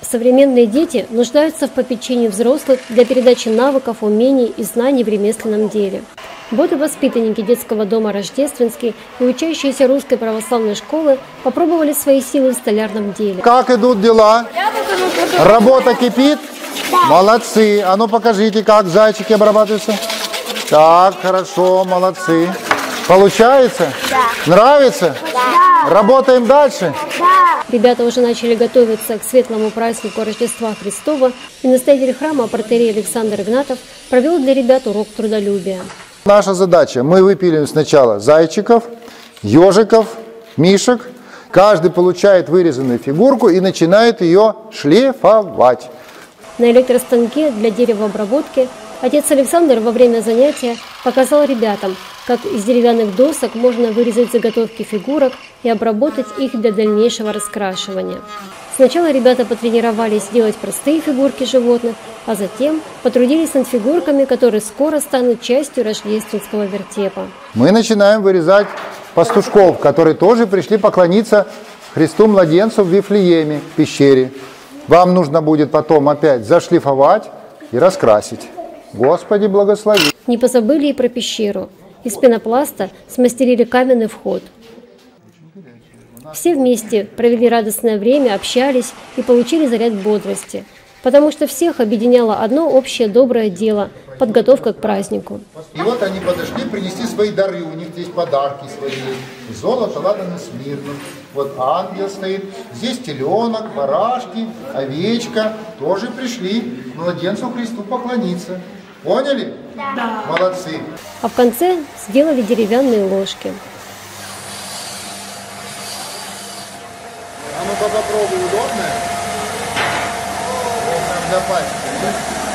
Современные дети нуждаются в попечении взрослых для передачи навыков, умений и знаний в ремесленном деле. Вот и воспитанники детского дома «Рождественский» и учащиеся Русской православной школы попробовали свои силы в столярном деле. Как идут дела? Работа кипит? Молодцы. А ну покажите, как зайчики обрабатываются. Так, хорошо, молодцы. Получается? Да. Нравится? Да. Работаем дальше? Да. Ребята уже начали готовиться к светлому празднику Рождества Христова, и настоятель храма протоиерей Александр Игнатов провел для ребят урок трудолюбия. Наша задача, мы выпилим сначала зайчиков, ежиков, мишек. Каждый получает вырезанную фигурку и начинает ее шлифовать. На электростанке для деревообработки отец Александр во время занятия показал ребятам, как из деревянных досок можно вырезать заготовки фигурок и обработать их для дальнейшего раскрашивания. Сначала ребята потренировались делать простые фигурки животных, а затем потрудились над фигурками, которые скоро станут частью рождественского вертепа. Мы начинаем вырезать пастушков, которые тоже пришли поклониться Христу-младенцу в Вифлееме, в пещере. Вам нужно будет потом опять зашлифовать и раскрасить. Господи, благослови. Не позабыли и про пещеру. Из пенопласта смастерили каменный вход. Все вместе провели радостное время, общались и получили заряд бодрости, потому что всех объединяло одно общее доброе дело – подготовка к празднику. И вот они подошли принести свои дары, у них здесь подарки свои. Золото ладано смирно. Вот ангел стоит, здесь теленок, барашки, овечка. Тоже пришли к младенцу Христу поклониться. Поняли? Да. Молодцы. А в конце сделали деревянные ложки. А ну-ка попробуй, удобное? Для пальчика.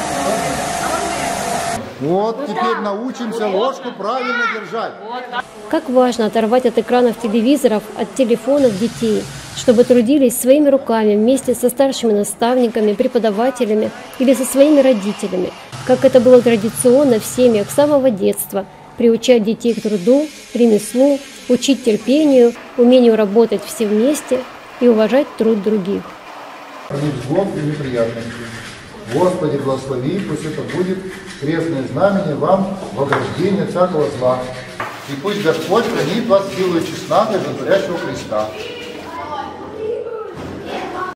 Вот, теперь научимся ложку правильно держать. Как важно оторвать от экранов телевизоров, от телефонов детей, чтобы трудились своими руками вместе со старшими наставниками, преподавателями или со своими родителями, как это было традиционно в семьях с самого детства, приучать детей к труду, ремеслу, учить терпению, умению работать все вместе и уважать труд других. Ни злом и неприятностью. Господи, благослови, пусть это будет крестное знамение вам в ограждение всякого зла. И пусть Господь хранит вас силой честного и животворящего Христа.